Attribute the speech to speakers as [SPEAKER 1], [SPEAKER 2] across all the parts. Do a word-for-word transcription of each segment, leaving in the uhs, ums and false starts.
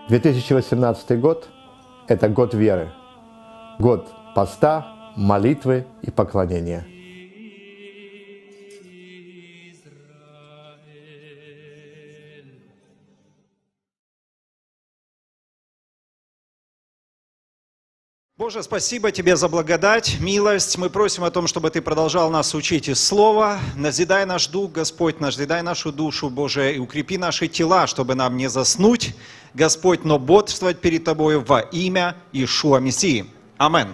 [SPEAKER 1] две тысячи восемнадцатый год – это год веры, год поста, молитвы и поклонения.
[SPEAKER 2] Боже, спасибо Тебе за благодать, милость. Мы просим о том, чтобы Ты продолжал нас учить из Слова. Назидай наш дух, Господь, назидай нашу душу, Боже, и укрепи наши тела, чтобы нам не заснуть, Господь, но бодрствовать перед Тобою во имя Иешуа Мессии. Амин.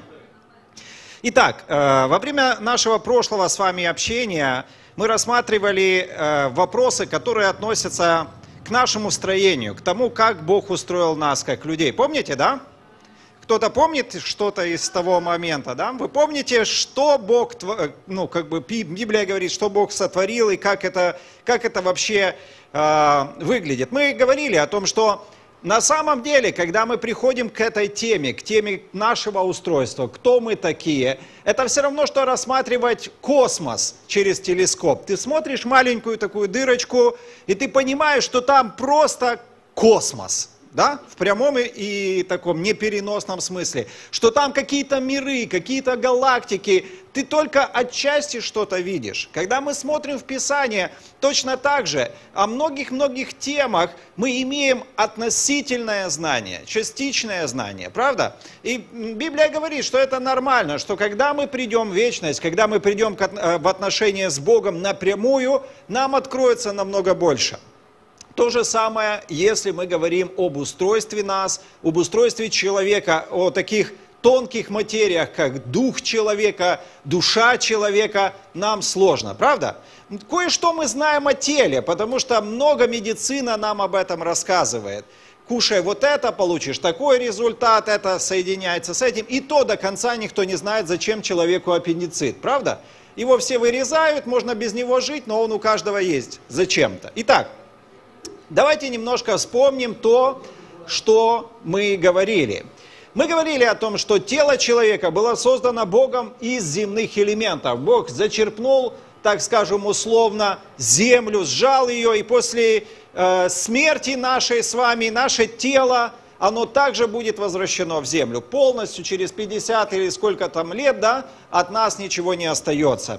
[SPEAKER 2] Итак, во время нашего прошлого с вами общения мы рассматривали вопросы, которые относятся к нашему строению, к тому, как Бог устроил нас как людей. Помните, да? Кто-то помнит что-то из того момента, да? Вы помните, что Бог, ну, как бы Библия говорит, что Бог сотворил и как это, как это вообще э, выглядит? Мы говорили о том, что на самом деле, когда мы приходим к этой теме, к теме нашего устройства, кто мы такие, это все равно, что рассматривать космос через телескоп. Ты смотришь маленькую такую дырочку, и ты понимаешь, что там просто космос. Да, в прямом и таком непереносном смысле, что там какие-то миры, какие-то галактики, ты только отчасти что-то видишь. Когда мы смотрим в Писание, точно так же о многих-многих темах мы имеем относительное знание, частичное знание, правда? И Библия говорит, что это нормально, что когда мы придем в вечность, когда мы придем в отношения с Богом напрямую, нам откроется намного больше. То же самое, если мы говорим об устройстве нас, об устройстве человека, о таких тонких материях, как дух человека, душа человека, нам сложно, правда? Кое-что мы знаем о теле, потому что много медицина нам об этом рассказывает. Кушай вот это, получишь такой результат, это соединяется с этим. И то до конца никто не знает, зачем человеку аппендицит, правда? Его все вырезают, можно без него жить, но он у каждого есть зачем-то. Итак, давайте немножко вспомним то, что мы говорили. Мы говорили о том, что тело человека было создано Богом из земных элементов. Бог зачерпнул, так скажем, условно, землю, сжал ее, и после э, смерти нашей с вами, наше тело, оно также будет возвращено в землю. Полностью через пятьдесят или сколько там лет, да, от нас ничего не остается.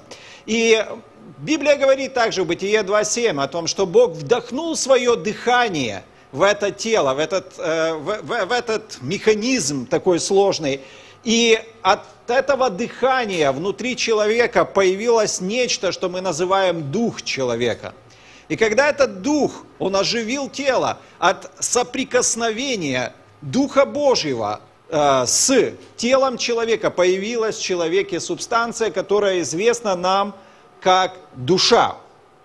[SPEAKER 2] И Библия говорит также в Бытие два семь о том, что Бог вдохнул свое дыхание в это тело, в этот, э, в, в, в этот механизм такой сложный. И от этого дыхания внутри человека появилось нечто, что мы называем дух человека. И когда этот дух, он оживил тело от соприкосновения Духа Божьего э, с телом человека, появилась в человеке субстанция, которая известна нам как душа.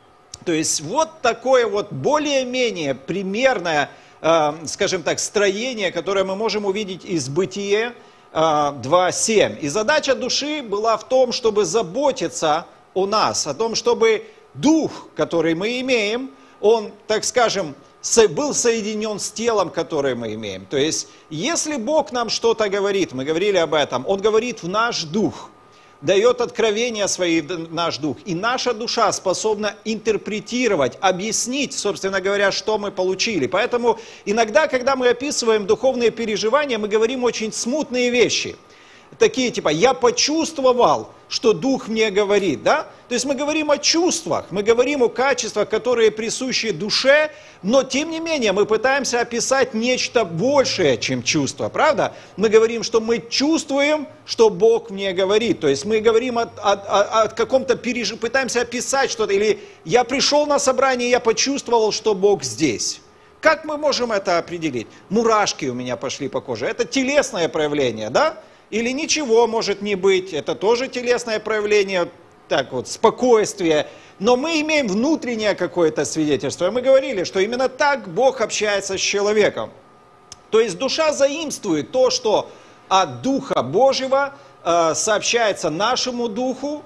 [SPEAKER 2] То есть вот такое вот более-менее примерное, э, скажем так, строение, которое мы можем увидеть из Бытия э, два семь. И задача души была в том, чтобы заботиться о нас, о том, чтобы дух, который мы имеем, он, так скажем, был соединен с телом, которое мы имеем. То есть, если Бог нам что-то говорит, мы говорили об этом, Он говорит в наш дух, дает откровение своей наш дух. И наша душа способна интерпретировать, объяснить, собственно говоря, что мы получили. Поэтому иногда, когда мы описываем духовные переживания, мы говорим очень смутные вещи. Такие типа «я почувствовал, что Дух мне говорит». Да? То есть мы говорим о чувствах, мы говорим о качествах, которые присущи душе, но тем не менее мы пытаемся описать нечто большее, чем чувство. Правда? Мы говорим, что мы чувствуем, что Бог мне говорит. То есть мы говорим о, о, о, о каком-то переживании, пытаемся описать что-то. Или «я пришел на собрание, я почувствовал, что Бог здесь». Как мы можем это определить? Мурашки у меня пошли по коже. Это телесное проявление, да? Или ничего может не быть, это тоже телесное проявление, так вот, спокойствие. Но мы имеем внутреннее какое-то свидетельство. И мы говорили, что именно так Бог общается с человеком. То есть душа заимствует то, что от Духа Божьего э, сообщается нашему духу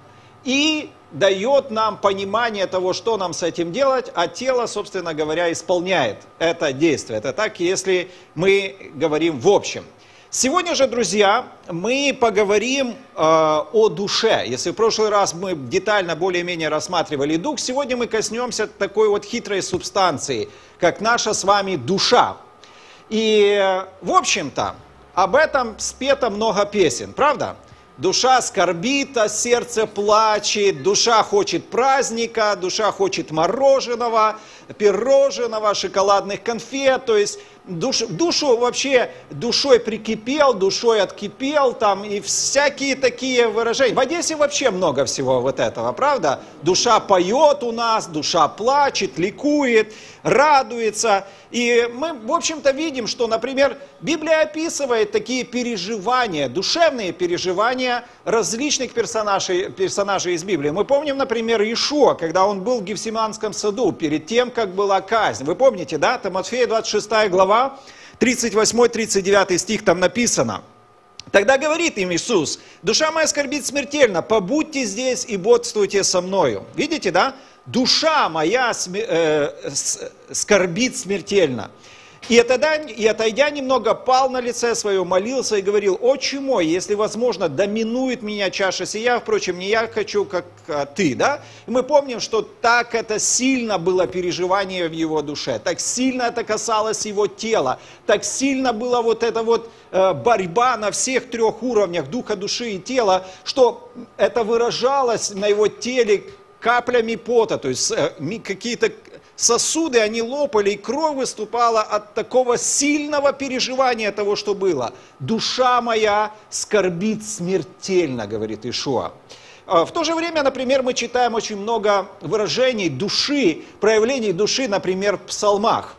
[SPEAKER 2] и дает нам понимание того, что нам с этим делать, а тело, собственно говоря, исполняет это действие. Это так, если мы говорим в общем. Сегодня же, друзья, мы поговорим э, о душе. Если в прошлый раз мы детально более-менее рассматривали дух, сегодня мы коснемся такой вот хитрой субстанции, как наша с вами душа. И, в общем-то, об этом спето много песен, правда? Душа скорбит, а сердце плачет, душа хочет праздника, душа хочет мороженого, пирожного, шоколадных конфет, то есть душ, душу вообще душой прикипел, душой откипел, там и всякие такие выражения. В Одессе вообще много всего вот этого, правда? Душа поет у нас, душа плачет, ликует, радуется. И мы, в общем-то, видим, что, например, Библия описывает такие переживания, душевные переживания различных персонажей, персонажей из Библии. Мы помним, например, Иешуа, когда он был в Гефсиманском саду, перед тем, как была казнь. Вы помните, да? Там Матфея двадцать шестая глава, тридцать восьмой тридцать девятый стих там написано. Тогда говорит им Иисус: «Душа моя скорбит смертельно, побудьте здесь и бодствуйте со мною». Видите, да? Душа моя э, скорбит смертельно. И, тогда, и отойдя немного, пал на лице свое, молился и говорил: «Отче мой, если возможно, доминует меня чаша сия, впрочем, не я хочу, как а, ты». Да? И мы помним, что так это сильно было переживание в его душе, так сильно это касалось его тела, так сильно была вот эта вот э, борьба на всех трех уровнях духа, души и тела, что это выражалось на его теле каплями пота, то есть э, какие-то сосуды, они лопали, и кровь выступала от такого сильного переживания того, что было. «Душа моя скорбит смертельно», говорит Иешуа. В то же время, например, мы читаем очень много выражений души, проявлений души, например, в псалмах.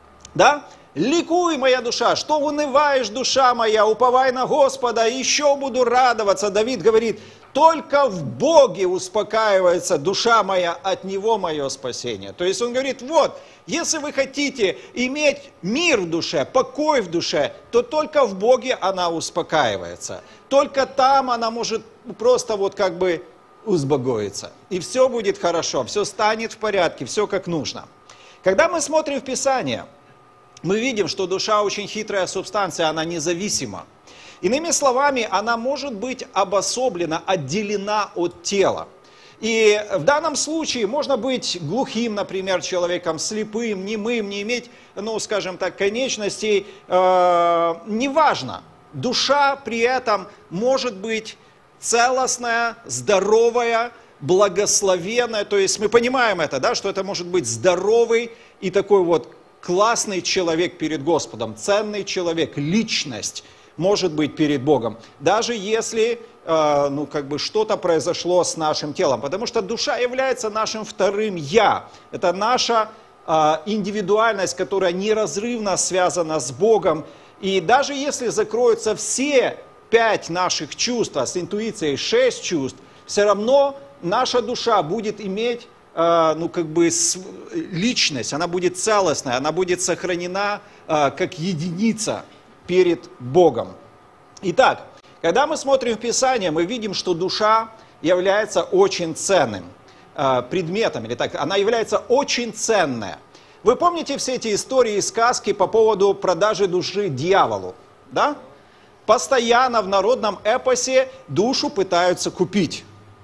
[SPEAKER 2] Да? «Ликуй, моя душа, что унываешь, душа моя, уповай на Господа, еще буду радоваться». Давид говорит: «Только в Боге успокаивается душа моя, от Него мое спасение». То есть он говорит: вот, если вы хотите иметь мир в душе, покой в душе, то только в Боге она успокаивается. Только там она может просто вот как бы успокоиться. И все будет хорошо, все станет в порядке, все как нужно. Когда мы смотрим в Писание, мы видим, что душа очень хитрая субстанция, она независима. Иными словами, она может быть обособлена, отделена от тела. И в данном случае можно быть глухим, например, человеком, слепым, немым, не иметь, ну, скажем так, конечностей, э, неважно. Душа при этом может быть целостная, здоровая, благословенная. То есть мы понимаем это, да, что это может быть здоровый и такой вот классный человек перед Господом, ценный человек, личность может быть перед Богом, даже если э, ну, как бы что-то произошло с нашим телом, потому что душа является нашим вторым «я». Это наша э, индивидуальность, которая неразрывно связана с Богом. И даже если закроются все пять наших чувств, а с интуицией шесть чувств, все равно наша душа будет иметь э, ну, как бы личность, она будет целостная, она будет сохранена э, как единица перед Богом. Итак, когда мы смотрим в Писание, мы видим, что душа является очень ценным э, предметом, или так, она является очень ценная. Вы помните все эти истории и сказки по поводу продажи души дьяволу? Да? Постоянно в народном эпосе душу пытаются купить.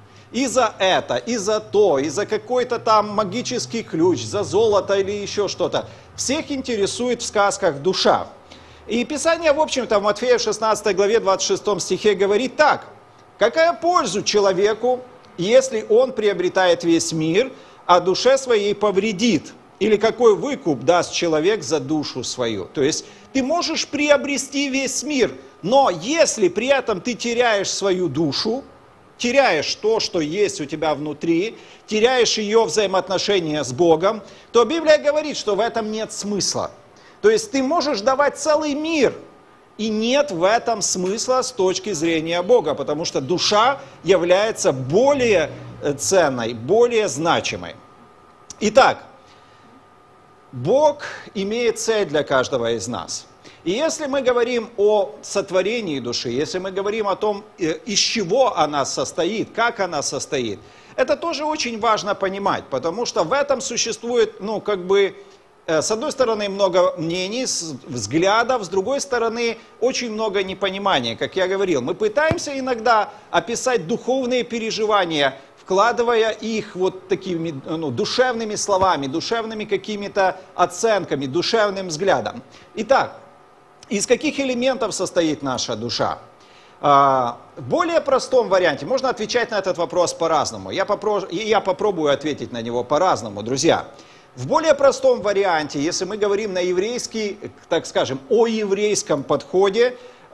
[SPEAKER 2] И за это, и за то, и за какой-то там магический ключ, за золото или еще что-то. Всех интересует в сказках душа. И Писание, в общем-то, в Матфея шестнадцатой главе двадцать шестом стихе говорит так: «Какая пользу человеку, если он приобретает весь мир, а душе своей повредит? Или какой выкуп даст человек за душу свою?» То есть ты можешь приобрести весь мир, но если при этом ты теряешь свою душу, теряешь то, что есть у тебя внутри, теряешь ее взаимоотношения с Богом, то Библия говорит, что в этом нет смысла. То есть ты можешь давать целый мир, и нет в этом смысла с точки зрения Бога, потому что душа является более ценной, более значимой. Итак, Бог имеет цель для каждого из нас. И если мы говорим о сотворении души, если мы говорим о том, из чего она состоит, как она состоит, это тоже очень важно понимать, потому что в этом существует, ну, как бы, с одной стороны, много мнений, взглядов, с другой стороны, очень много непонимания. Как я говорил, мы пытаемся иногда описать духовные переживания, вкладывая их вот такими, ну, душевными словами, душевными какими-то оценками, душевным взглядом. Итак, Из каких элементов состоит наша душа? В более простом варианте можно отвечать на этот вопрос по-разному. Я, попро... я попробую ответить на него по-разному, друзья. В более простом варианте, если мы говорим на еврейский, так скажем, о еврейском подходе,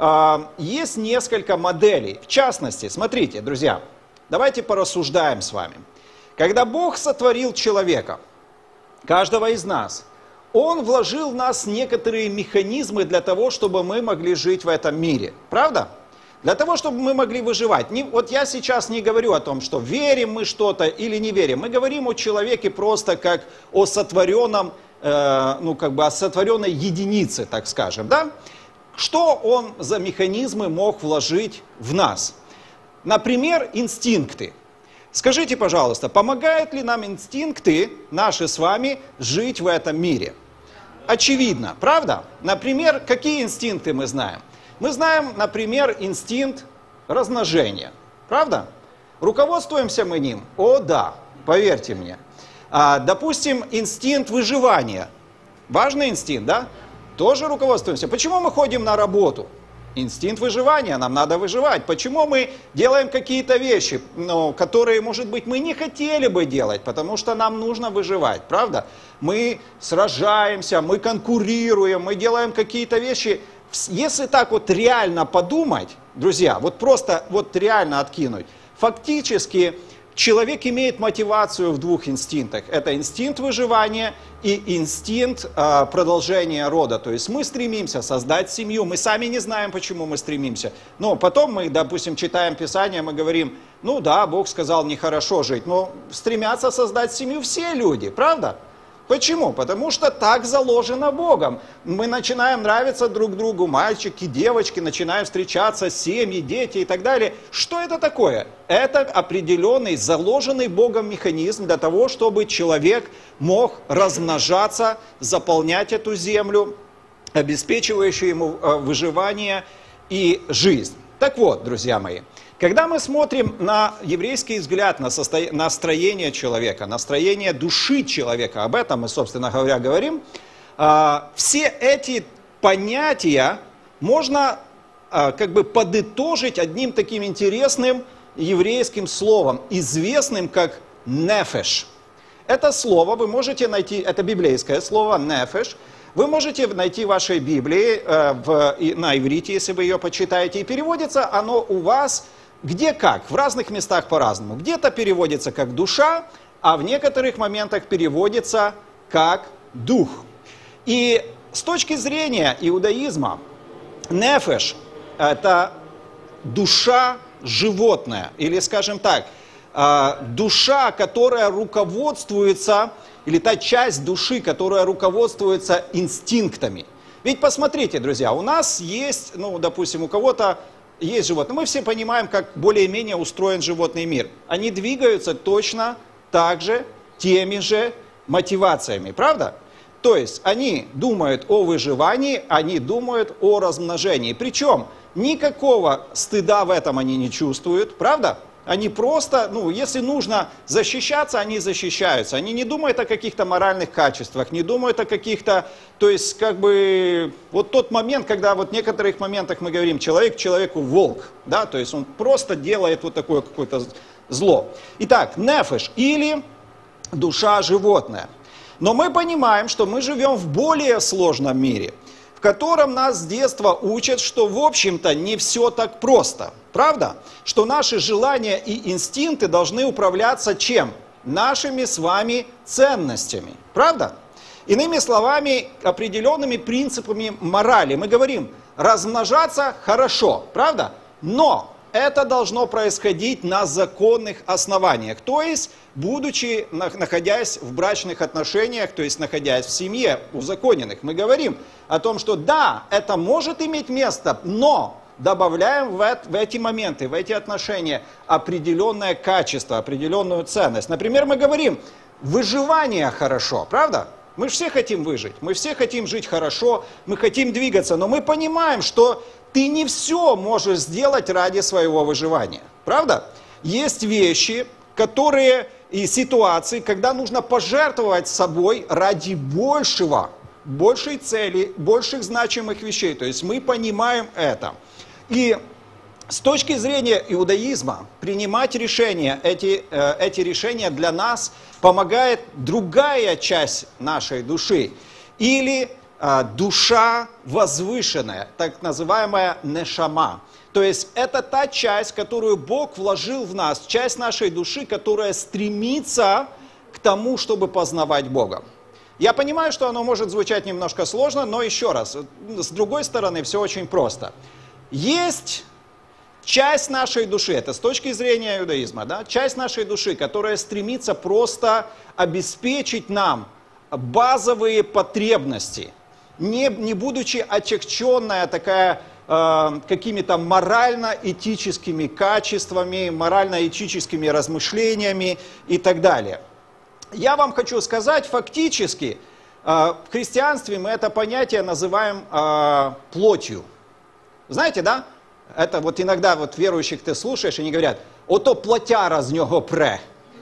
[SPEAKER 2] есть несколько моделей. В частности, смотрите, друзья, давайте порассуждаем с вами. Когда Бог сотворил человека, каждого из нас, Он вложил в нас некоторые механизмы для того, чтобы мы могли жить в этом мире. Правда? Для того, чтобы мы могли выживать. Не, вот я сейчас не говорю о том, что верим мы что-то или не верим. Мы говорим о человеке просто как о сотворенном, э, ну как бы о сотворенной единице, так скажем, да? Что он за механизмы мог вложить в нас? Например, инстинкты. Скажите, пожалуйста, помогают ли нам инстинкты наши с вами жить в этом мире? Очевидно, правда? Например, какие инстинкты мы знаем? Мы знаем, например, инстинкт размножения. Правда? Руководствуемся мы ним? О, да, поверьте мне. А, допустим, инстинкт выживания. Важный инстинкт, да? Тоже руководствуемся. Почему мы ходим на работу? Инстинкт выживания, нам надо выживать. Почему мы делаем какие-то вещи, ну, которые, может быть, мы не хотели бы делать, потому что нам нужно выживать, правда? Мы сражаемся, мы конкурируем, мы делаем какие-то вещи. Если так вот реально подумать, друзья, вот просто вот реально откинуть, фактически человек имеет мотивацию в двух инстинктах. Это инстинкт выживания и инстинкт э, продолжения рода. То есть мы стремимся создать семью, мы сами не знаем, почему мы стремимся. Но потом мы, допустим, читаем Писание, мы говорим, ну да, Бог сказал нехорошо жить, но стремятся создать семью все люди, правда? Почему? Потому что так заложено Богом. Мы начинаем нравиться друг другу, мальчики, девочки, начинаем встречаться, семьи, дети и так далее. Что это такое? Это определенный, заложенный Богом механизм для того, чтобы человек мог размножаться, заполнять эту землю, обеспечивающую ему выживание и жизнь. Так вот, друзья мои, когда мы смотрим на еврейский взгляд, на, состо... на строение человека, на строение души человека, об этом мы, собственно говоря, говорим, а, все эти понятия можно а, как бы подытожить одним таким интересным еврейским словом, известным как «нефеш». Это слово вы можете найти, это библейское слово «нефеш», вы можете найти в вашей Библии э, в, на иврите, если вы ее почитаете, и переводится оно у вас где как, в разных местах по-разному. Где-то переводится как душа, а в некоторых моментах переводится как дух. И с точки зрения иудаизма, нефеш – это душа животное, или, скажем так, душа, которая руководствуется, или та часть души, которая руководствуется инстинктами. Ведь посмотрите, друзья, у нас есть, ну, допустим, у кого-то есть животные. Мы все понимаем, как более-менее устроен животный мир. Они двигаются точно так же, теми же мотивациями, правда? То есть они думают о выживании, они думают о размножении. Причем никакого стыда в этом они не чувствуют, правда? Они просто, ну, если нужно защищаться, они защищаются. Они не думают о каких-то моральных качествах, не думают о каких-то, то есть, как бы, вот тот момент, когда вот в некоторых моментах мы говорим, человек человеку волк, да, то есть он просто делает вот такое какое-то зло. Итак, нефеш или душа животное. Но мы понимаем, что мы живем в более сложном мире, в котором нас с детства учат, что, в общем-то, не все так просто. Правда? Что наши желания и инстинкты должны управляться чем? Нашими с вами ценностями. Правда? Иными словами, определенными принципами морали. Мы говорим, размножаться хорошо. Правда? Но это должно происходить на законных основаниях. То есть, будучи, находясь в брачных отношениях, то есть, находясь в семье узаконенных, мы говорим о том, что да, это может иметь место, но добавляем в, в эти моменты, в эти отношения определенное качество, определенную ценность. Например, мы говорим, выживание хорошо, правда? Мы же все хотим выжить, мы все хотим жить хорошо, мы хотим двигаться, но мы понимаем, что ты не все можешь сделать ради своего выживания, правда? Есть вещи, которые и ситуации, когда нужно пожертвовать собой ради большего большей цели, больших значимых вещей. То есть мы понимаем это. И с точки зрения иудаизма принимать решения, эти, э, эти решения для нас помогает другая часть нашей души. Или э, душа возвышенная, так называемая нешама. То есть это та часть, которую Бог вложил в нас, часть нашей души, которая стремится к тому, чтобы познавать Бога. Я понимаю, что оно может звучать немножко сложно, но еще раз, с другой стороны, все очень просто. Есть часть нашей души, это с точки зрения иудаизма, да, часть нашей души, которая стремится просто обеспечить нам базовые потребности, не, не будучи отягченная такая э, какими-то морально-этическими качествами, морально-этическими размышлениями и так далее. Я вам хочу сказать, фактически, э, в христианстве мы это понятие называем э, плотью. Знаете, да? Это вот иногда вот верующих ты слушаешь, и они говорят, ото плотяра з нього пре.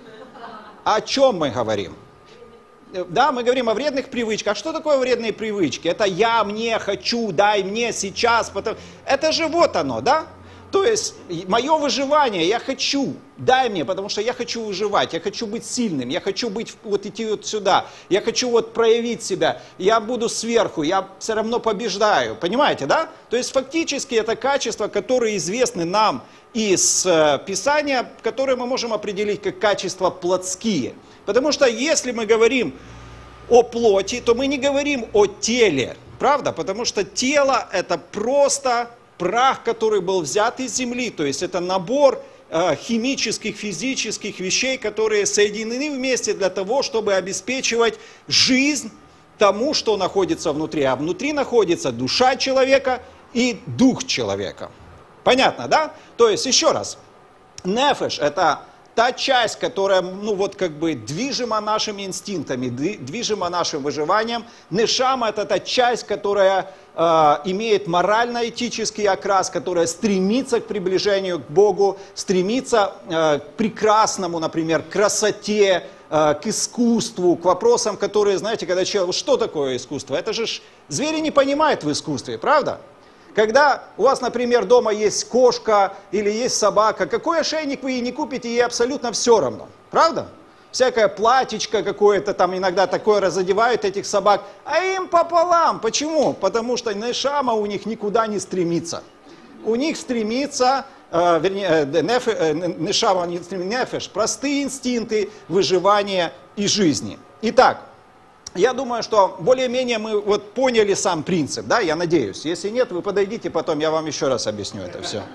[SPEAKER 2] О чем мы говорим? Да, мы говорим о вредных привычках. А что такое вредные привычки? Это я, мне, хочу, дай мне, сейчас. Потом... Это же вот оно, да? То есть мое выживание, я хочу, дай мне, потому что я хочу выживать, я хочу быть сильным, я хочу быть, вот идти вот сюда, я хочу вот проявить себя, я буду сверху, я все равно побеждаю, понимаете, да? То есть фактически это качества, которые известны нам из э, Писания, которые мы можем определить как качества плотские. Потому что если мы говорим о плоти, то мы не говорим о теле, правда? Потому что тело это просто прах, который был взят из земли, то есть это набор э, химических, физических вещей, которые соединены вместе для того, чтобы обеспечивать жизнь тому, что находится внутри. А внутри находится душа человека и дух человека. Понятно, да? То есть, еще раз, нефеш – это та часть, которая, ну вот как бы движима нашими инстинктами, движима нашим выживанием. Нешама – это та часть, которая э, имеет морально-этический окрас, которая стремится к приближению к Богу, стремится э, к прекрасному, например, к красоте, э, к искусству, к вопросам, которые, знаете, когда человек, что такое искусство? Это же ж, звери не понимают в искусстве, правда? Когда у вас, например, дома есть кошка или есть собака, какой ошейник вы ей не купите, ей абсолютно все равно. Правда? Всякое платьечко какое-то там иногда такое разодевают этих собак, а им пополам. Почему? Потому что нешама у них никуда не стремится. У них стремится, э, вернее, неф, э, нешама не стремится, нефеш, простые инстинкты выживания и жизни. Итак, я думаю, что более-менее мы вот поняли сам принцип, да, я надеюсь. Если нет, вы подойдите, потом я вам еще раз объясню это все.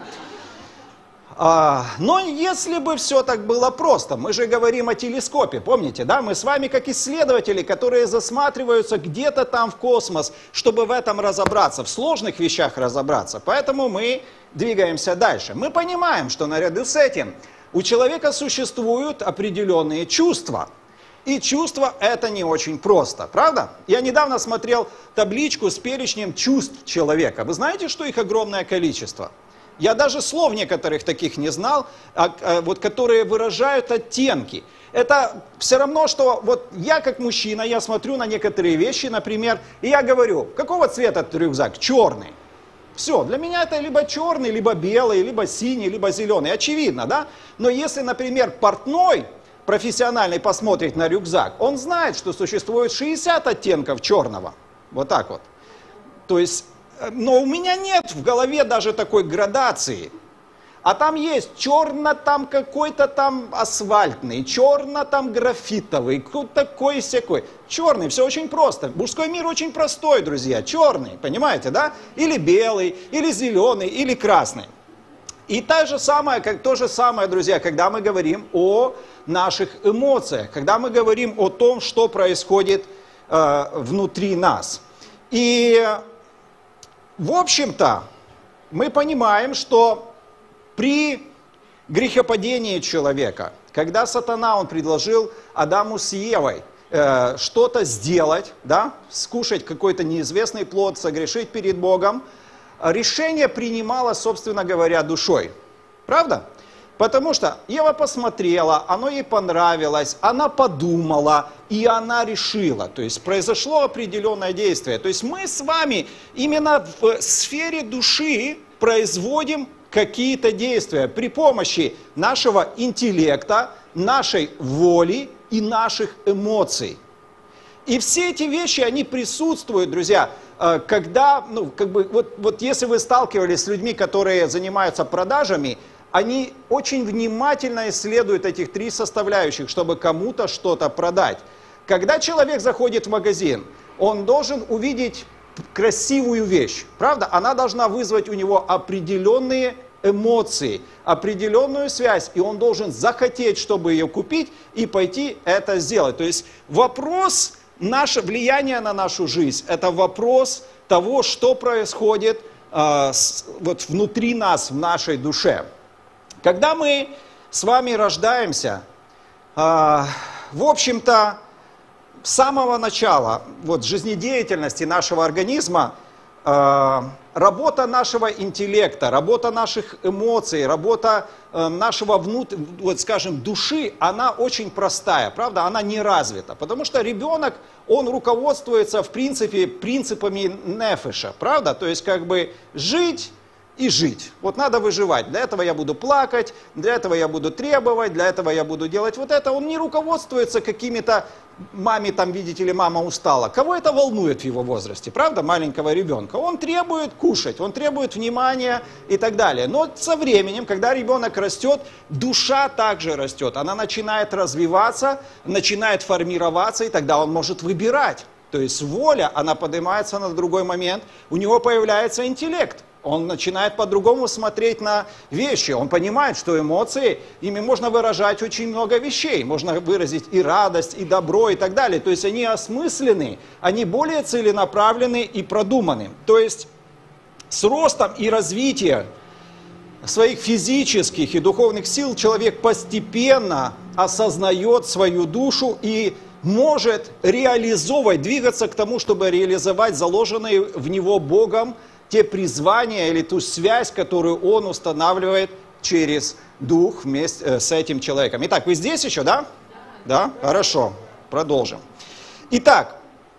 [SPEAKER 2] А, но если бы все так было просто, мы же говорим о телескопе, помните, да? Мы с вами как исследователи, которые засматриваются где-то там в космос, чтобы в этом разобраться, в сложных вещах разобраться. Поэтому мы двигаемся дальше. Мы понимаем, что наряду с этим у человека существуют определенные чувства. И чувство это не очень просто, правда? Я недавно смотрел табличку с перечнем чувств человека. Вы знаете, что их огромное количество? Я даже слов некоторых таких не знал, а, а, вот, которые выражают оттенки. Это все равно, что вот я как мужчина, я смотрю на некоторые вещи, например, и я говорю, какого цвета этот рюкзак? Черный. Все, для меня это либо черный, либо белый, либо синий, либо зеленый. Очевидно, да? Но если, например, портной профессиональный посмотрит на рюкзак, он знает, что существует шестьдесят оттенков черного. Вот так вот. То есть, но у меня нет в голове даже такой градации. А там есть черно там какой-то там асфальтный, черно там графитовый, такой-сякой. Черный, все очень просто. Мужской мир очень простой, друзья. Черный, понимаете, да? Или белый, или зеленый, или красный. И то же самое, как, то же самое, друзья, когда мы говорим о наших эмоциях, когда мы говорим о том, что происходит э, внутри нас. И, в общем-то, мы понимаем, что при грехопадении человека, когда сатана, он предложил Адаму с Евой э, что-то сделать, да, скушать какой-то неизвестный плод, согрешить перед Богом, решение принималось, собственно говоря, душой. Правда? Потому что Ева посмотрела, оно ей понравилось, она подумала, и она решила. То есть произошло определенное действие. То есть мы с вами именно в сфере души производим какие-то действия при помощи нашего интеллекта, нашей воли и наших эмоций. И все эти вещи, они присутствуют, друзья, когда, ну, как бы, вот, вот если вы сталкивались с людьми, которые занимаются продажами, они очень внимательно исследуют этих три составляющих, чтобы кому-то что-то продать. Когда человек заходит в магазин, он должен увидеть красивую вещь, правда? Она должна вызвать у него определенные эмоции, определенную связь, и он должен захотеть, чтобы ее купить, и пойти это сделать. То есть вопрос, наше влияние на нашу жизнь, это вопрос того, что происходит э, с, вот внутри нас, в нашей душе. Когда мы с вами рождаемся, э, в общем-то, с самого начала вот, жизнедеятельности нашего организма, э, работа нашего интеллекта, работа наших эмоций, работа э, нашего, внут... вот, скажем, души, она очень простая, правда, она не развита. Потому что ребенок, он руководствуется, в принципе, принципами нефеша, правда, то есть как бы жить и жить. Вот надо выживать. Для этого я буду плакать, для этого я буду требовать, для этого я буду делать вот это. Он не руководствуется какими-то, маме там, видите ли, мама устала. Кого это волнует в его возрасте, правда, маленького ребенка? Он требует кушать, он требует внимания и так далее. Но со временем, когда ребенок растет, душа также растет. Она начинает развиваться, начинает формироваться, и тогда он может выбирать. То есть воля, она поднимается на другой момент, у него появляется интеллект. Он начинает по-другому смотреть на вещи. Он понимает, что эмоции, ими можно выражать очень много вещей. Можно выразить и радость, и добро, и так далее. То есть они осмыслены, они более целенаправлены и продуманы. То есть с ростом и развитием своих физических и духовных сил человек постепенно осознает свою душу и может реализовывать, двигаться к тому, чтобы реализовать заложенные в него Богом те призвания или ту связь, которую он устанавливает через дух вместе с этим человеком. Итак, вы здесь еще, да? Да? Хорошо. Продолжим. Итак,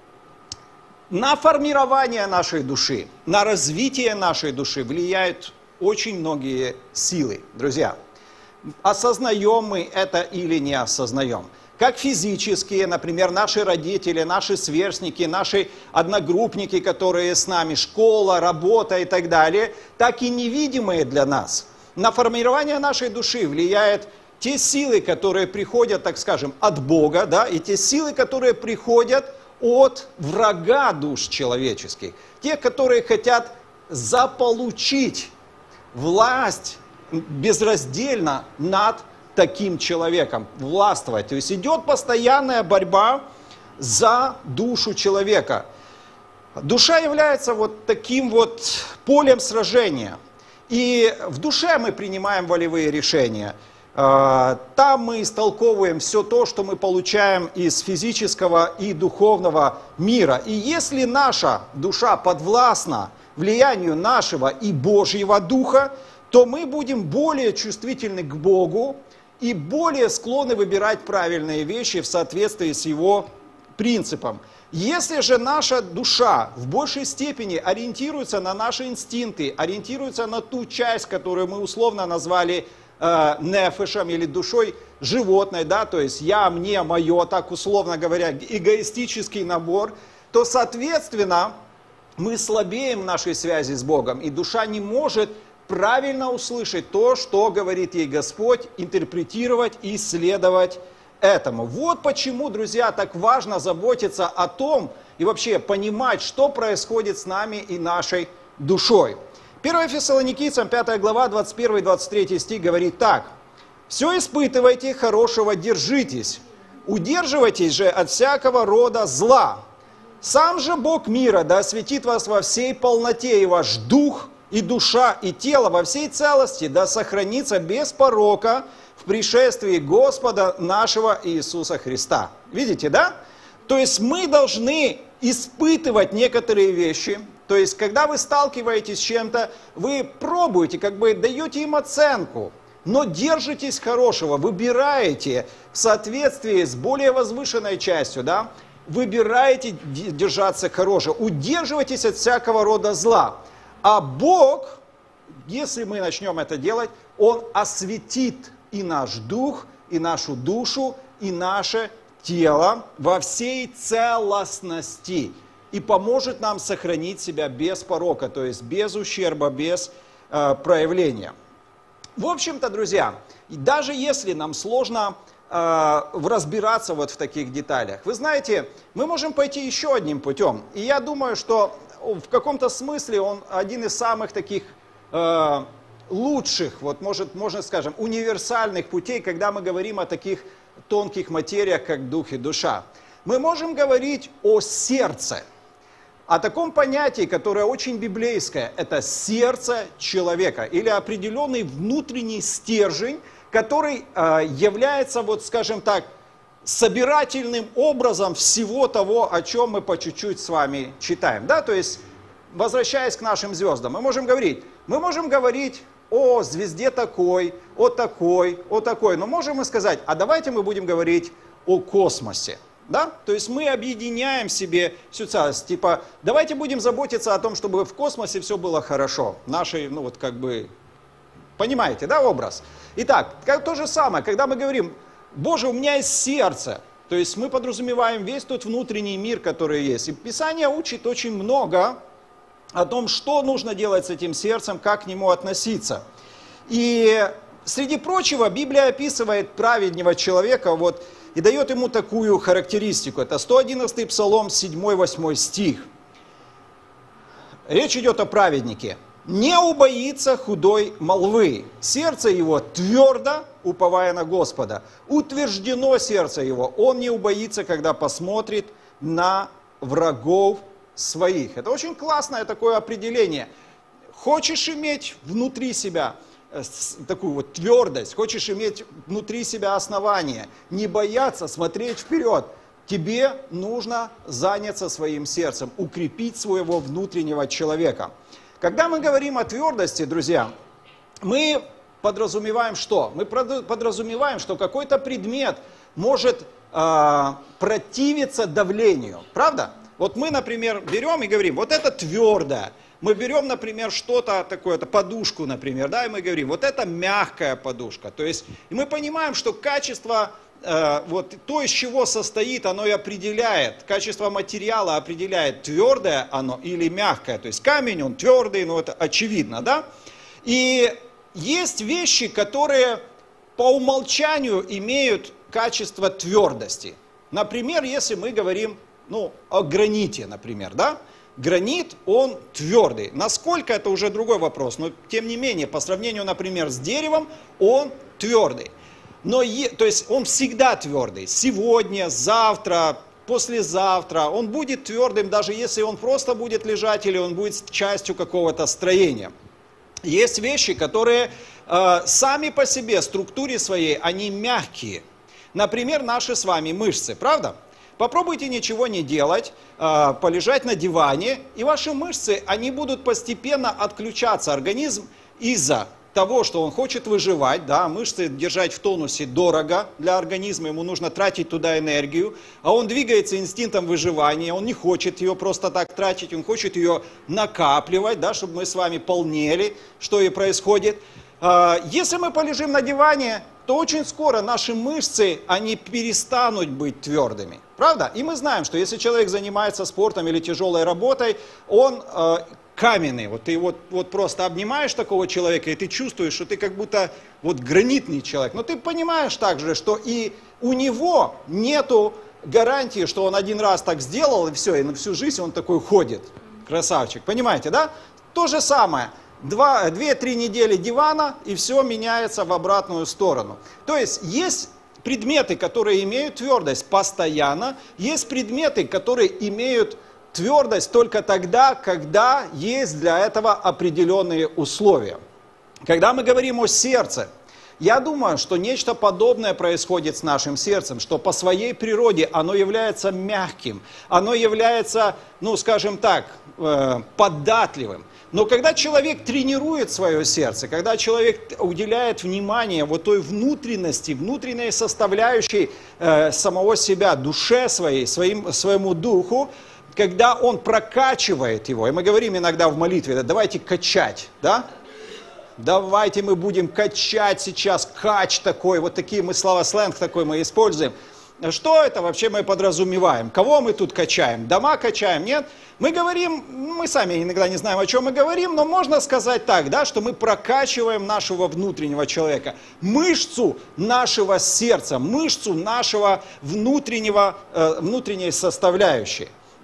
[SPEAKER 2] на формирование нашей души, на развитие нашей души влияют очень многие силы, друзья. Осознаем мы это или не осознаем. Как физические, например, наши родители, наши сверстники, наши одногруппники, которые с нами, школа, работа и так далее, так и невидимые для нас. На формирование нашей души влияют те силы, которые приходят, так скажем, от Бога, да, и те силы, которые приходят от врага душ человеческих. Те, которые хотят заполучить власть безраздельно над таким человеком, властвовать. То есть идет постоянная борьба за душу человека. Душа является вот таким вот полем сражения. И в душе мы принимаем волевые решения. Там мы истолковываем все то, что мы получаем из физического и духовного мира. И если наша душа подвластна влиянию нашего и Божьего Духа, то мы будем более чувствительны к Богу, и более склонны выбирать правильные вещи в соответствии с его принципом. Если же наша душа в большей степени ориентируется на наши инстинкты, ориентируется на ту часть, которую мы условно назвали э, нефешем или душой животной, да, то есть я, мне, мое, так условно говоря, эгоистический набор, то, соответственно, мы слабеем в нашей связи с Богом, и душа не может правильно услышать то, что говорит ей Господь, интерпретировать и следовать этому. Вот почему, друзья, так важно заботиться о том и вообще понимать, что происходит с нами и нашей душой. первое Фессалоникийцам, пятая глава, двадцать первый двадцать третий стих говорит так. «Все испытывайте, хорошего держитесь, удерживайтесь же от всякого рода зла. Сам же Бог мира да осветит вас во всей полноте, и ваш дух, и душа, и тело во всей целости да сохранится без порока в пришествии Господа нашего Иисуса Христа». Видите, да? То есть мы должны испытывать некоторые вещи. То есть, когда вы сталкиваетесь с чем-то, вы пробуете, как бы даете им оценку. но держитесь хорошего, выбираете в соответствии с более возвышенной частью, да, выбираете держаться хорошего, удерживайтесь от всякого рода зла. А Бог, если мы начнем это делать, Он осветит и наш дух, и нашу душу, и наше тело во всей целостности и поможет нам сохранить себя без порока, то есть без ущерба, без э, проявления. В общем-то, друзья, даже если нам сложно э, разбираться вот в таких деталях, вы знаете, мы можем пойти еще одним путем. И я думаю, что в каком-то смысле он один из самых таких э, лучших, вот может, можно скажем, универсальных путей, когда мы говорим о таких тонких материях, как дух и душа. Мы можем говорить о сердце, о таком понятии, которое очень библейское, это сердце человека или определенный внутренний стержень, который э, является, вот скажем так, собирательным образом всего того, о чем мы по чуть-чуть с вами читаем. Да? То есть, возвращаясь к нашим звездам, мы можем говорить, мы можем говорить о звезде такой, о такой, о такой, но можем мы сказать, а давайте мы будем говорить о космосе. Да? То есть мы объединяем себе всю целость, типа, давайте будем заботиться о том, чтобы в космосе все было хорошо. Нашей, ну вот как бы, понимаете, да, образ? Итак, как то же самое, когда мы говорим, Боже, у меня есть сердце, то есть мы подразумеваем весь тот внутренний мир, который есть. И Писание учит очень много о том, что нужно делать с этим сердцем, как к нему относиться. И среди прочего Библия описывает праведного человека, вот, и дает ему такую характеристику. Это сто одиннадцатый Псалом, седьмой-восьмой стих. Речь идет о праведнике. «Не убоится худой молвы, сердце его твердо, уповая на Господа. Утверждено сердце его, он не убоится, когда посмотрит на врагов своих». Это очень классное такое определение. Хочешь иметь внутри себя такую вот твердость, хочешь иметь внутри себя основание, не бояться смотреть вперед, тебе нужно заняться своим сердцем, укрепить своего внутреннего человека. Когда мы говорим о твердости, друзья, мы подразумеваем что? Мы подразумеваем, что какой-то предмет может э, противиться давлению, правда? Вот мы, например, берем и говорим, вот это твердое. Мы берем, например, что-то такое, подушку, например, да, и мы говорим, вот это мягкая подушка. То есть, и мы понимаем, что качество, э, вот то, из чего состоит, оно и определяет, качество материала определяет, твердое оно или мягкое. То есть камень, он твердый, ну это очевидно, да. И есть вещи, которые по умолчанию имеют качество твердости. Например, если мы говорим, ну, о граните, например, да. Гранит, он твердый. Насколько, это уже другой вопрос, но тем не менее, по сравнению, например, с деревом, он твердый. Но, то есть он всегда твердый. Сегодня, завтра, послезавтра он будет твердым, даже если он просто будет лежать или он будет частью какого-то строения. Есть вещи, которые э, сами по себе, структуре своей, они мягкие. Например, наши с вами мышцы, правда? Попробуйте ничего не делать, полежать на диване, и ваши мышцы, они будут постепенно отключаться. Организм из-за того, что он хочет выживать, да, мышцы держать в тонусе дорого для организма, ему нужно тратить туда энергию, а он двигается инстинктом выживания, он не хочет ее просто так тратить, он хочет ее накапливать, да, чтобы мы с вами полнели, что и происходит. Если мы полежим на диване, то очень скоро наши мышцы, они перестанут быть твердыми. Правда? И мы знаем, что если человек занимается спортом или тяжелой работой, он э, каменный. Вот ты вот, вот просто обнимаешь такого человека, и ты чувствуешь, что ты как будто вот гранитный человек. Но ты понимаешь также, что и у него нету гарантии, что он один раз так сделал, и все, и на всю жизнь он такой ходит. Красавчик. Понимаете, да? То же самое. две-три недели дивана, и все меняется в обратную сторону. То есть есть предметы, которые имеют твердость постоянно, есть предметы, которые имеют твердость только тогда, когда есть для этого определенные условия. Когда мы говорим о сердце, Я думаю, что нечто подобное происходит с нашим сердцем, что по своей природе оно является мягким, оно является, ну скажем так, э, податливым. Но когда человек тренирует свое сердце, когда человек уделяет внимание вот той внутренности, внутренней составляющей э, самого себя, душе своей, своим, своему духу, когда он прокачивает его, и мы говорим иногда в молитве, да, давайте качать, да? Давайте мы будем качать сейчас, кач такой, вот такие мы слова, сленг такой мы используем. Что это вообще мы подразумеваем? Кого мы тут качаем? Дома качаем? Нет? Мы говорим, мы сами иногда не знаем, о чем мы говорим, но можно сказать так, да, что мы прокачиваем нашего внутреннего человека, мышцу нашего сердца, мышцу нашего внутреннего, э, внутренней составляющей.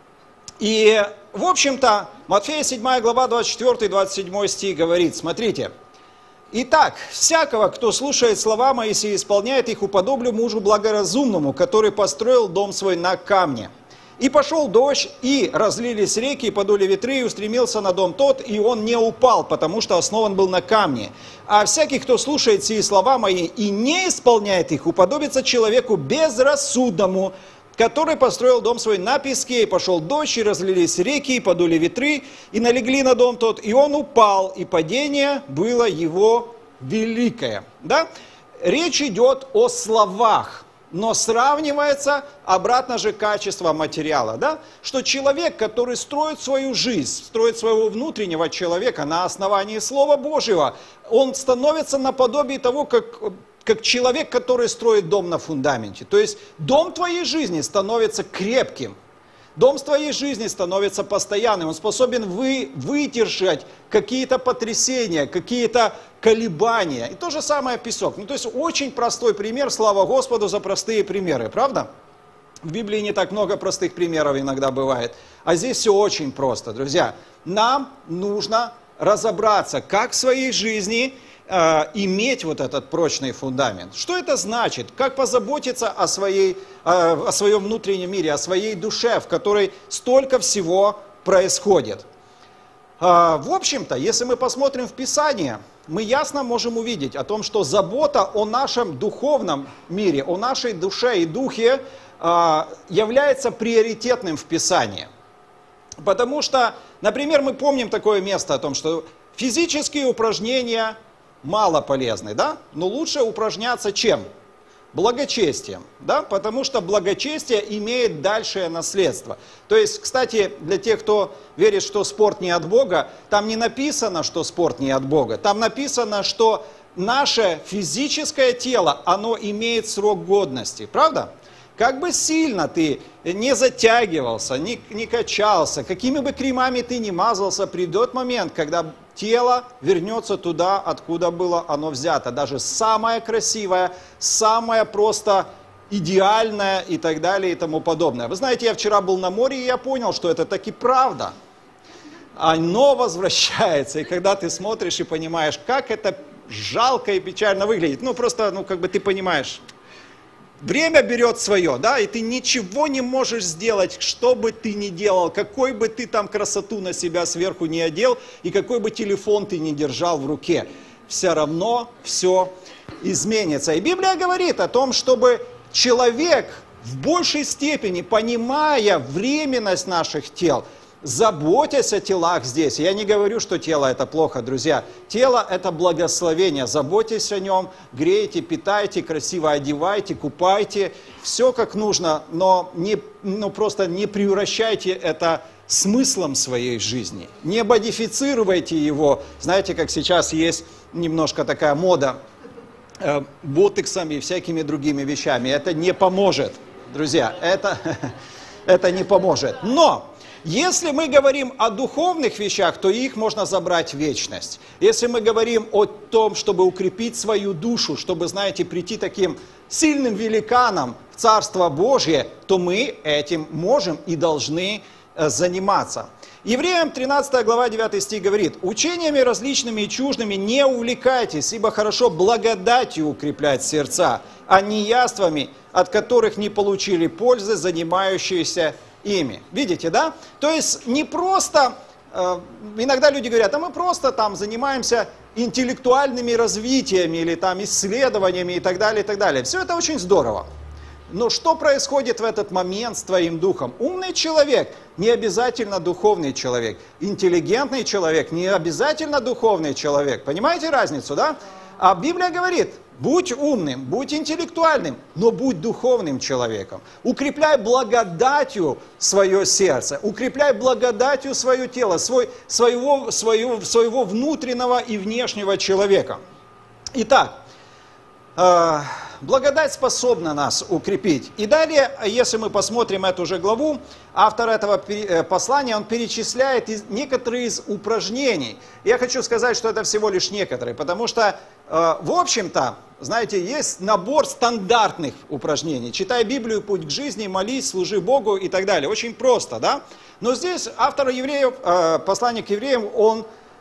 [SPEAKER 2] И, в общем-то, Матфея седьмая глава, двадцать четвёртый двадцать седьмой стих говорит, смотрите. «Итак, всякого, кто слушает слова мои и исполняет их, уподоблю мужу благоразумному, который построил дом свой на камне. И пошел дождь, и разлились реки, и подули ветры, и устремился на дом тот, и он не упал, потому что основан был на камне. А всякий, кто слушает сии слова мои и не исполняет их, уподобится человеку безрассудному, который построил дом свой на песке, и пошел дождь, и разлились реки, и подули ветры, и налегли на дом тот, и он упал, и падение было его великое». Да? Речь идет о словах, но сравнивается обратно же качество материала. Да? Что человек, который строит свою жизнь, строит своего внутреннего человека на основании Слова Божьего, он становится наподобие того, как... как человек, который строит дом на фундаменте. То есть дом твоей жизни становится крепким, дом твоей жизни становится постоянным, он способен вы, выдержать какие-то потрясения, какие-то колебания. И то же самое песок. Ну, то есть очень простой пример, слава Господу за простые примеры, правда? В Библии не так много простых примеров иногда бывает, а здесь все очень просто, друзья. Нам нужно разобраться, как в своей жизни иметь вот этот прочный фундамент. Что это значит? Как позаботиться о, своей, о своем внутреннем мире, о своей душе, в которой столько всего происходит? В общем-то, если мы посмотрим в Писание, мы ясно можем увидеть о том, что забота о нашем духовном мире, о нашей душе и духе является приоритетным в Писании. Потому что, например, мы помним такое место о том, что физические упражнения мало полезны, да? Но лучше упражняться чем? Благочестием, да? Потому что благочестие имеет дальшее наследство. То есть, кстати, для тех, кто верит, что спорт не от Бога, там не написано, что спорт не от Бога. Там написано, что наше физическое тело, оно имеет срок годности, правда? Как бы сильно ты не затягивался, не, не качался, какими бы кремами ты не мазался, придет момент, когда тело вернется туда, откуда было оно взято. Даже самое красивое, самое просто идеальное и так далее и тому подобное. Вы знаете, я вчера был на море, и я понял, что это таки правда. Оно возвращается, и когда ты смотришь и понимаешь, как это жалко и печально выглядит, ну просто, ну как бы ты понимаешь... Время берет свое, да, и ты ничего не можешь сделать, что бы ты ни делал, какой бы ты там красоту на себя сверху не одел, и какой бы телефон ты ни держал в руке. Все равно все изменится. И Библия говорит о том, чтобы человек в большей степени, понимая временность наших тел, заботясь о телах здесь. Я не говорю, что тело это плохо, друзья. Тело это благословение. Заботьтесь о нем, грейте, питайте, красиво одевайте, купайте. Все как нужно, но не, ну, просто не превращайте это смыслом своей жизни. Не модифицируйте его. Знаете, как сейчас есть немножко такая мода э, ботоксами и всякими другими вещами. Это не поможет, друзья. Это, это не поможет. Но... Если мы говорим о духовных вещах, то их можно забрать в вечность. Если мы говорим о том, чтобы укрепить свою душу, чтобы, знаете, прийти таким сильным великаном в Царство Божье, то мы этим можем и должны заниматься. Евреям тринадцатая глава девятый стих говорит: «Учениями различными и чуждыми не увлекайтесь, ибо хорошо благодатью укреплять сердца, а не яствами, от которых не получили пользы, занимающиеся ими». Видите, да? То есть не просто э, иногда люди говорят, а мы просто там занимаемся интеллектуальными развитиями или там исследованиями и так далее, и так далее. Все это очень здорово. Но что происходит в этот момент с твоим духом? Умный человек не обязательно духовный человек. Интеллигентный человек не обязательно духовный человек. Понимаете разницу, да? А Библия говорит, будь умным, будь интеллектуальным, но будь духовным человеком. Укрепляй благодатью свое сердце, укрепляй благодатью свое тело, свой, своего, своего, своего внутреннего и внешнего человека. Итак, э, благодать способна нас укрепить. И далее, если мы посмотрим эту же главу, автор этого послания, он перечисляет некоторые из упражнений. Я хочу сказать, что это всего лишь некоторые, потому что, в общем-то, знаете, есть набор стандартных упражнений. Читай Библию, путь к жизни, молись, служи Богу и так далее. Очень просто, да? Но здесь автор евреев, послание к евреям, он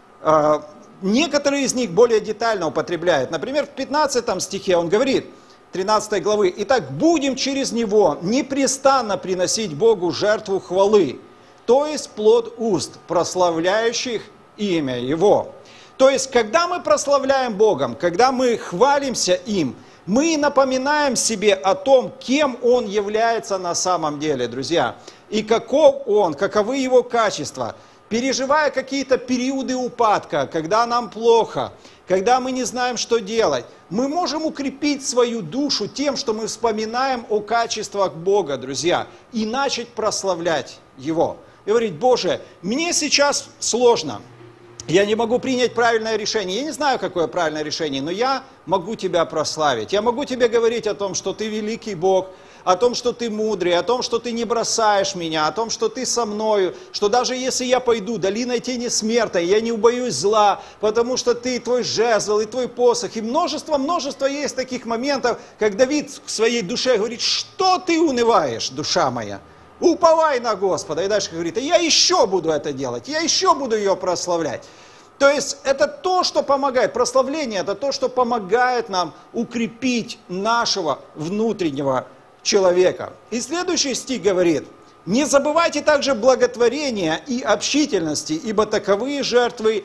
[SPEAKER 2] некоторые из них более детально употребляет. Например, в пятнадцатом стихе он говорит, тринадцатой главы, «Итак, будем через него непрестанно приносить Богу жертву хвалы, то есть плод уст, прославляющих имя Его». То есть, когда мы прославляем Богом, когда мы хвалимся им, мы напоминаем себе о том, кем Он является на самом деле, друзья, и каков Он, каковы Его качества. Переживая какие-то периоды упадка, когда нам плохо, когда мы не знаем, что делать, мы можем укрепить свою душу тем, что мы вспоминаем о качествах Бога, друзья, и начать прославлять Его. И говорить, Боже, мне сейчас сложно, я не могу принять правильное решение, я не знаю, какое правильное решение, но я могу Тебя прославить, я могу Тебе говорить о том, что Ты великий Бог, о том, что Ты мудрый, о том, что Ты не бросаешь меня, о том, что Ты со мною, что даже если я пойду долиной тени смерти, я не убоюсь зла, потому что Ты, Твой жезл и Твой посох. И множество-множество есть таких моментов, как Давид в своей душе говорит, что ты унываешь, душа моя? Уповай на Господа. И дальше говорит, а я еще буду это делать, я еще буду ее прославлять. То есть это то, что помогает, прославление, это то, что помогает нам укрепить нашего внутреннего человека. И следующий стих говорит, не забывайте также благотворения и общительности, ибо таковые жертвы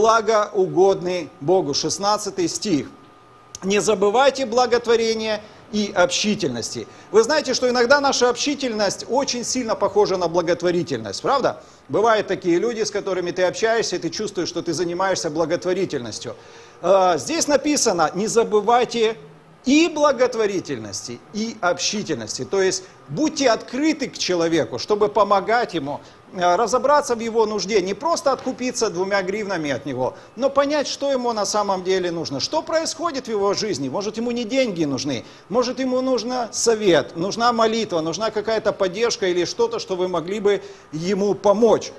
[SPEAKER 2] благоугодны Богу. шестнадцатый стих. Не забывайте благотворения и общительности. Вы знаете, что иногда наша общительность очень сильно похожа на благотворительность, правда? Бывают такие люди, с которыми ты общаешься, и ты чувствуешь, что ты занимаешься благотворительностью. Здесь написано, не забывайте и благотворительности, и общительности. То есть будьте открыты к человеку, чтобы помогать ему разобраться в его нужде, не просто откупиться двумя гривнами от него, но понять, что ему на самом деле нужно, что происходит в его жизни. Может, ему не деньги нужны, может, ему нужен совет, нужна молитва, нужна какая-то поддержка или что-то, что вы могли бы ему помочь.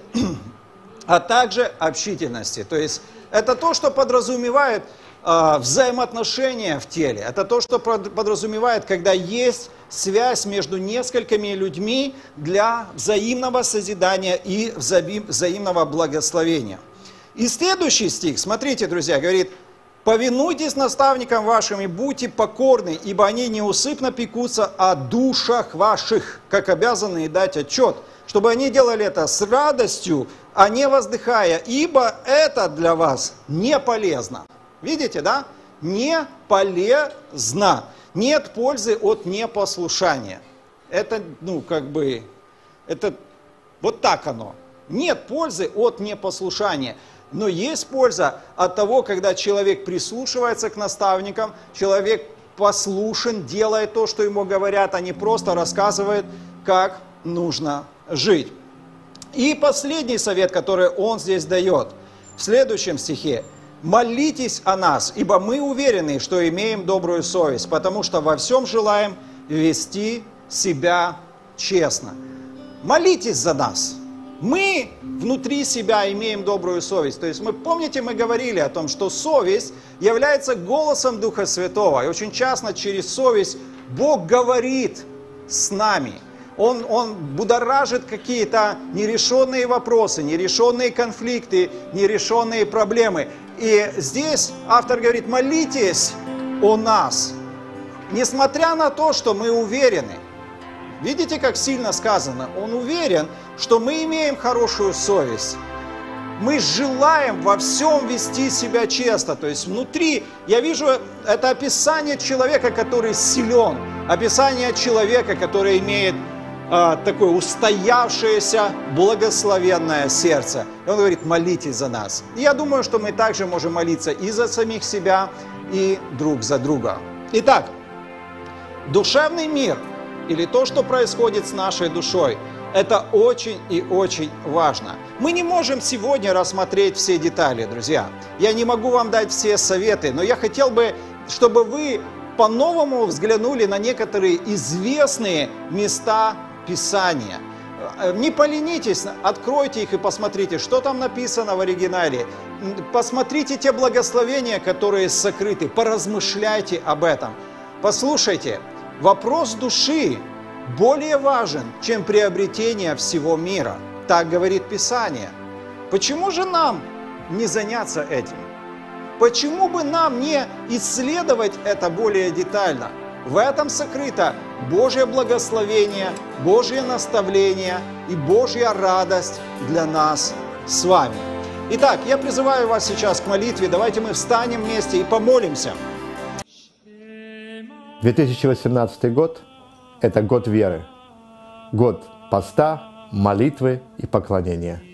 [SPEAKER 2] А также общительности. То есть это то, что подразумевает взаимоотношения в теле. Это то, что подразумевает, когда есть связь между несколькими людьми для взаимного созидания и взаимного благословения. И следующий стих, смотрите, друзья, говорит, «Повинуйтесь наставникам вашим и будьте покорны, ибо они неусыпно пекутся о душах ваших, как обязаны дать отчет, чтобы они делали это с радостью, а не воздыхая, ибо это для вас не полезно». Видите, да? Не полезно. Нет пользы от непослушания. Это, ну, как бы, это вот так оно. Нет пользы от непослушания. Но есть польза от того, когда человек прислушивается к наставникам, человек послушен, делает то, что ему говорят, а не просто рассказывает, как нужно жить. И последний совет, который он здесь дает, в следующем стихе. «Молитесь о нас, ибо мы уверены, что имеем добрую совесть, потому что во всем желаем вести себя честно». Молитесь за нас. Мы внутри себя имеем добрую совесть. То есть, мы, помните, мы говорили о том, что совесть является голосом Духа Святого. И очень часто через совесть Бог говорит с нами. Он, он будоражит какие-то нерешенные вопросы, нерешенные конфликты, нерешенные проблемы. И здесь автор говорит, молитесь о нас, несмотря на то, что мы уверены. Видите, как сильно сказано? Он уверен, что мы имеем хорошую совесть. мы желаем во всем вести себя честно. То есть внутри, я вижу, это описание человека, который силен, описание человека, который имеет э, такое устоявшееся, благословенное сердце. И он говорит, молитесь за нас. И я думаю, что мы также можем молиться и за самих себя, и друг за друга. Итак, душевный мир, или то, что происходит с нашей душой, это очень и очень важно. Мы не можем сегодня рассмотреть все детали, друзья. Я не могу вам дать все советы, но я хотел бы, чтобы вы по-новому взглянули на некоторые известные места Писания. Не поленитесь, откройте их и посмотрите, что там написано в оригинале. Посмотрите те благословения, которые сокрыты, поразмышляйте об этом. Послушайте, вопрос души более важен, чем приобретение всего мира. Так говорит Писание. Почему же нам не заняться этим? Почему бы нам не исследовать это более детально? В этом сокрыто Божье благословение, Божье наставление и Божья радость для нас с вами. Итак, я призываю вас сейчас к молитве. Давайте мы встанем вместе и помолимся.
[SPEAKER 1] две тысячи восемнадцатый год – это год веры, год поста, молитвы и поклонения.